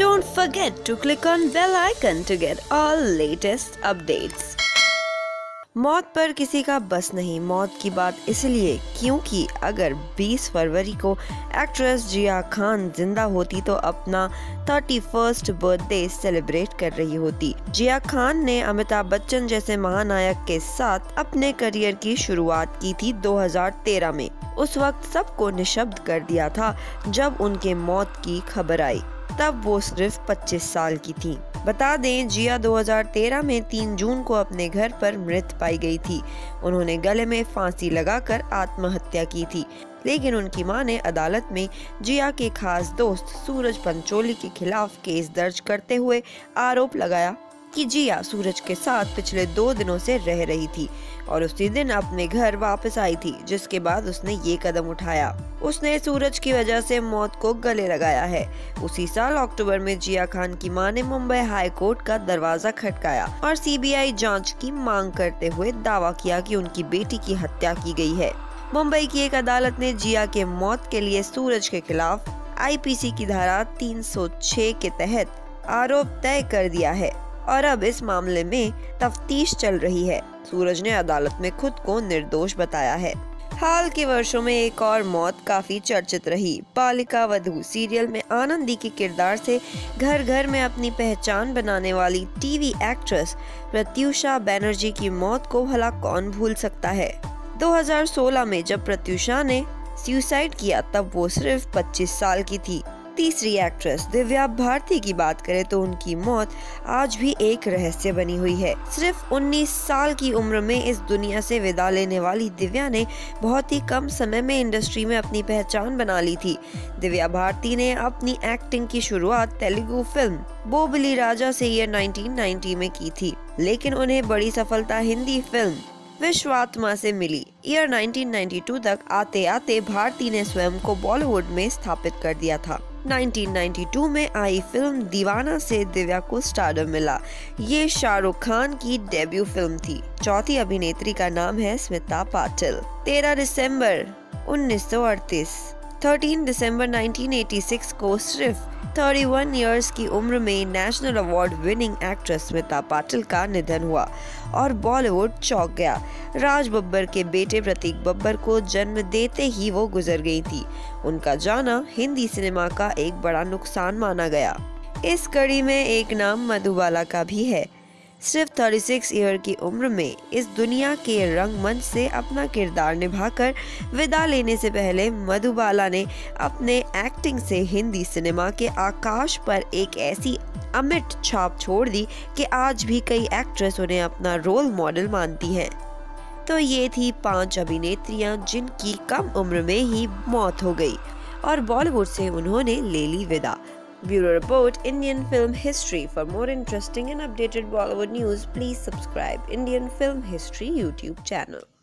Don't forget to click on bell icon to get all latest updates. मौत पर किसी का बस नहीं। मौत की बात इसलिए क्योंकि अगर 20 फरवरी को एक्ट्रेस जिया खान जिंदा होती तो अपना 31st बर्थडे सेलिब्रेट कर रही होती। जिया खान ने अमिताभ बच्चन जैसे महानायक के साथ अपने करियर की शुरुआत की थी 2013 में। उस वक्त सबको निशब्द कर दिया था जब उनके मौत की खबर आई। तब वो सिर्फ 25 साल की थी। बता दें, जिया 2013 में 3 जून को अपने घर पर मृत पाई गई थी। उन्होंने गले में फांसी लगाकर आत्महत्या की थी, लेकिन उनकी मां ने अदालत में जिया के खास दोस्त सूरज पंचोली के खिलाफ केस दर्ज करते हुए आरोप लगाया कि जिया सूरज के साथ पिछले 2 दिनों से रह रही थी और उसी दिन अपने घर वापस आई थी, जिसके बाद उसने ये कदम उठाया। उसने सूरज की वजह से मौत को गले लगाया है। उसी साल अक्टूबर में जिया खान की मां ने मुंबई हाई कोर्ट का दरवाजा खटकाया और सीबीआई जांच की मांग करते हुए दावा किया कि उनकी बेटी की हत्या की गई है। मुंबई की एक अदालत ने जिया के मौत के लिए सूरज के खिलाफ आईपीसी की धारा 306 के तहत आरोप तय कर दिया है और अब इस मामले में तफ्तीश चल रही है। सूरज ने अदालत में खुद को निर्दोष बताया है। हाल के वर्षों में एक और मौत काफी चर्चित रही। बालिका वधू सीरियल में आनंदी के किरदार से घर घर में अपनी पहचान बनाने वाली टीवी एक्ट्रेस प्रत्युषा बनर्जी की मौत को भला कौन भूल सकता है। 2016 में जब प्रत्युषा ने सुसाइड किया तब वो सिर्फ 25 साल की थी। तीसरी एक्ट्रेस दिव्या भारती की बात करें तो उनकी मौत आज भी एक रहस्य बनी हुई है। सिर्फ 19 साल की उम्र में इस दुनिया से विदा लेने वाली दिव्या ने बहुत ही कम समय में इंडस्ट्री में अपनी पहचान बना ली थी। दिव्या भारती ने अपनी एक्टिंग की शुरुआत तेलुगु फिल्म बोबली राजा से ईयर 1990 में की थी, लेकिन उन्हें बड़ी सफलता हिंदी फिल्म विश्वात्मा से मिली। ईयर 1992 तक आते आते भारती ने स्वयं को बॉलीवुड में स्थापित कर दिया था। 1992 में आई फिल्म दीवाना से दिव्या को स्टारडम मिला। ये शाहरुख खान की डेब्यू फिल्म थी। चौथी अभिनेत्री का नाम है स्मिता पाटिल। 13 दिसंबर 1938, 13 दिसंबर 1986 को सिर्फ 31 इयर्स की उम्र में national award winning actress Smita Patil का निधन हुआ और बॉलीवुड चौंक गया। राज बब्बर के बेटे प्रतीक बब्बर को जन्म देते ही वो गुजर गई थी। उनका जाना हिंदी सिनेमा का एक बड़ा नुकसान माना गया। इस कड़ी में एक नाम मधुबाला का भी है। सिर्फ 36 ईयर की उम्र में इस दुनिया के रंगमंच से अपना किरदार निभाकर विदा लेने से पहले मधुबाला ने अपने एक्टिंग से हिंदी सिनेमा के आकाश पर एक ऐसी अमिट छाप छोड़ दी कि आज भी कई एक्ट्रेस उन्हें अपना रोल मॉडल मानती हैं। तो ये थी 5 अभिनेत्रियां जिनकी कम उम्र में ही मौत हो गई और बॉलीवुड से उन्होंने ले ली विदा। Bureau Report, Indian Film History. For more interesting and updated Bollywood news, please subscribe Indian Film History YouTube channel.